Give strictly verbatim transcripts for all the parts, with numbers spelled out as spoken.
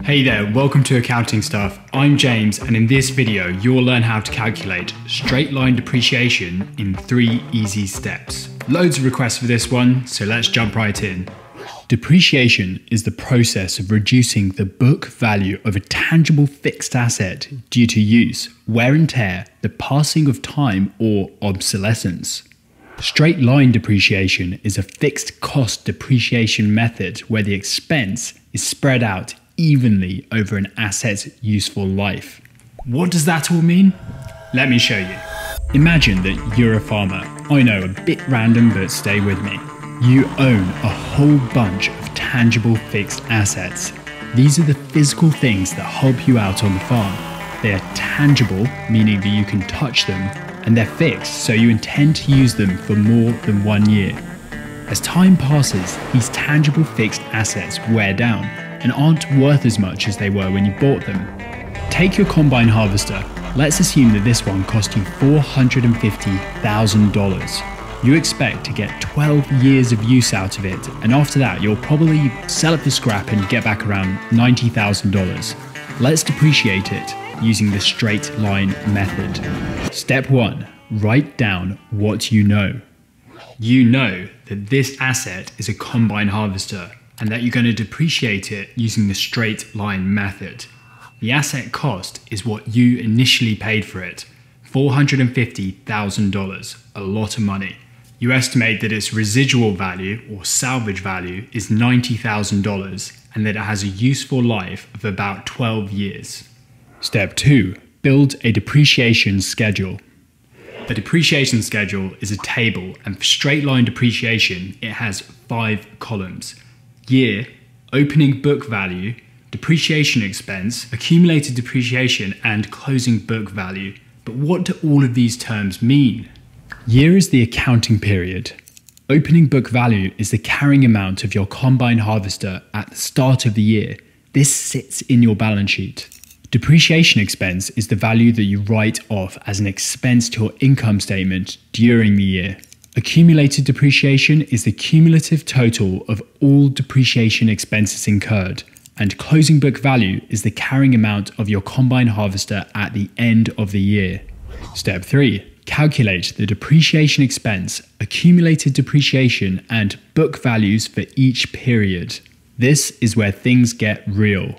Hey there, welcome to Accounting Stuff. I'm James, and in this video you'll learn how to calculate straight line depreciation in three easy steps. Loads of requests for this one, so let's jump right in. Depreciation is the process of reducing the book value of a tangible fixed asset due to use, wear and tear, the passing of time, or obsolescence. Straight line depreciation is a fixed cost depreciation method where the expense is spread out evenly over an asset's useful life. What does that all mean? Let me show you. Imagine that you're a farmer. I know, a bit random, but stay with me. You own a whole bunch of tangible fixed assets. These are the physical things that help you out on the farm. They are tangible, meaning that you can touch them, and they're fixed, so you intend to use them for more than one year. As time passes, these tangible fixed assets wear down and aren't worth as much as they were when you bought them. Take your combine harvester. Let's assume that this one cost you four hundred fifty thousand dollars. You expect to get twelve years of use out of it, and after that you'll probably sell it for scrap and get back around ninety thousand dollars. Let's depreciate it using the straight line method. Step one, write down what you know. You know that this asset is a combine harvester and that you're going to depreciate it using the straight line method. The asset cost is what you initially paid for it, four hundred fifty thousand dollars, a lot of money. You estimate that its residual value or salvage value is ninety thousand dollars and that it has a useful life of about twelve years. Step two, build a depreciation schedule. A depreciation schedule is a table, and for straight line depreciation, it has five columns: year, opening book value, depreciation expense, accumulated depreciation, and closing book value. But what do all of these terms mean? Year is the accounting period. Opening book value is the carrying amount of your combine harvester at the start of the year. This sits in your balance sheet. Depreciation expense is the value that you write off as an expense to your income statement during the year. Accumulated depreciation is the cumulative total of all depreciation expenses incurred, and closing book value is the carrying amount of your combine harvester at the end of the year. Step three, calculate the depreciation expense, accumulated depreciation, and book values for each period. This is where things get real.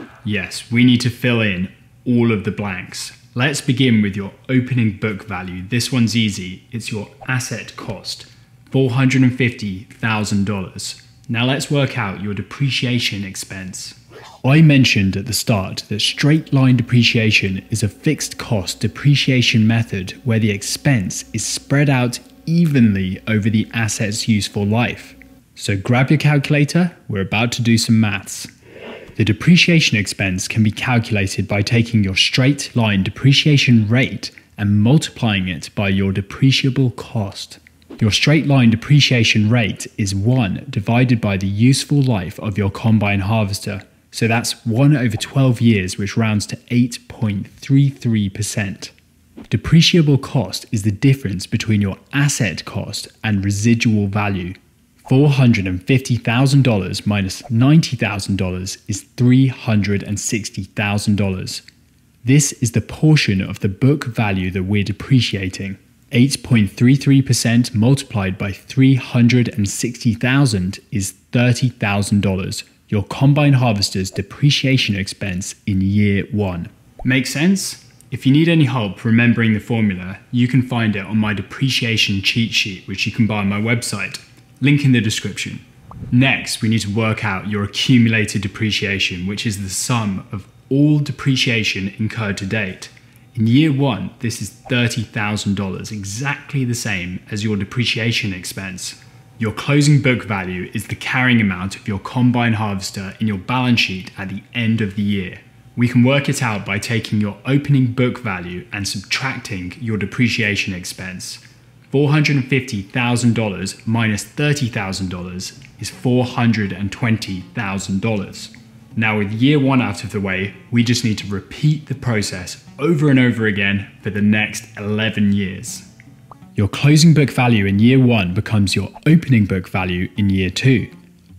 Yes, we need to fill in all of the blanks. Let's begin with your opening book value. This one's easy. It's your asset cost, four hundred fifty thousand dollars. Now let's work out your depreciation expense. I mentioned at the start that straight line depreciation is a fixed cost depreciation method where the expense is spread out evenly over the asset's useful life. So grab your calculator, we're about to do some maths. The depreciation expense can be calculated by taking your straight line depreciation rate and multiplying it by your depreciable cost. Your straight line depreciation rate is one divided by the useful life of your combine harvester. So that's one over twelve years, which rounds to eight point three three percent. Depreciable cost is the difference between your asset cost and residual value. four hundred fifty thousand dollars minus ninety thousand dollars is three hundred sixty thousand dollars. This is the portion of the book value that we're depreciating. eight point three three percent multiplied by three hundred sixty thousand is thirty thousand dollars, your combine harvester's depreciation expense in year one. Make sense? If you need any help remembering the formula, you can find it on my depreciation cheat sheet, which you can buy on my website. Link in the description. Next, we need to work out your accumulated depreciation, which is the sum of all depreciation incurred to date. In year one, this is thirty thousand dollars, exactly the same as your depreciation expense. Your closing book value is the carrying amount of your combine harvester in your balance sheet at the end of the year. We can work it out by taking your opening book value and subtracting your depreciation expense. four hundred fifty thousand dollars minus thirty thousand dollars is four hundred twenty thousand dollars. Now with year one out of the way, we just need to repeat the process over and over again for the next eleven years. Your closing book value in year one becomes your opening book value in year two.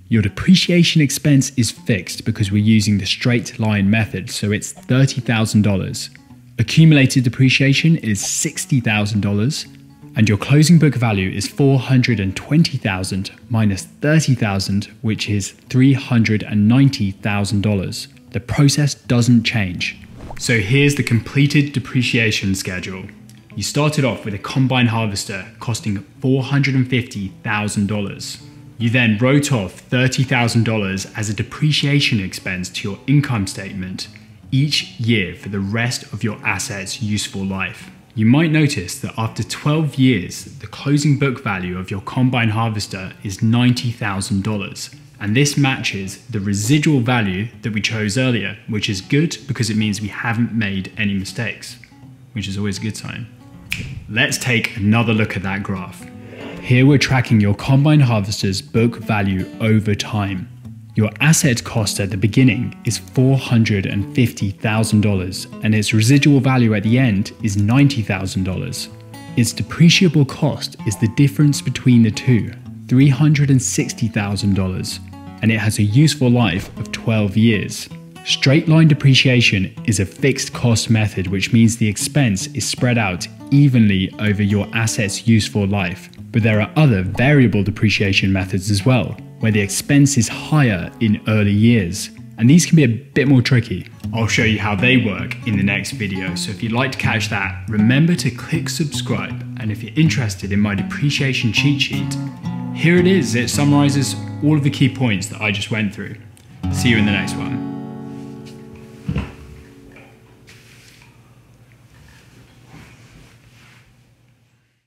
Your depreciation expense is fixed because we're using the straight line method, so it's thirty thousand dollars. Accumulated depreciation is sixty thousand dollars, and your closing book value is four hundred twenty thousand dollars minus thirty thousand dollars, which is three hundred ninety thousand dollars. The process doesn't change. So here's the completed depreciation schedule. You started off with a combine harvester costing four hundred fifty thousand dollars. You then wrote off thirty thousand dollars as a depreciation expense to your income statement each year for the rest of your asset's useful life. You might notice that after twelve years, the closing book value of your combine harvester is ninety thousand dollars. And this matches the residual value that we chose earlier, which is good because it means we haven't made any mistakes, which is always a good sign. Let's take another look at that graph. Here we're tracking your combine harvester's book value over time. Your asset cost at the beginning is four hundred fifty thousand dollars and its residual value at the end is ninety thousand dollars. Its depreciable cost is the difference between the two, three hundred sixty thousand dollars, and it has a useful life of twelve years. Straight line depreciation is a fixed cost method, which means the expense is spread out evenly over your asset's useful life. But there are other variable depreciation methods as well, where the expense is higher in early years. And these can be a bit more tricky. I'll show you how they work in the next video, so if you'd like to catch that, remember to click subscribe. And if you're interested in my depreciation cheat sheet, here it is. It summarizes all of the key points that I just went through. See you in the next one.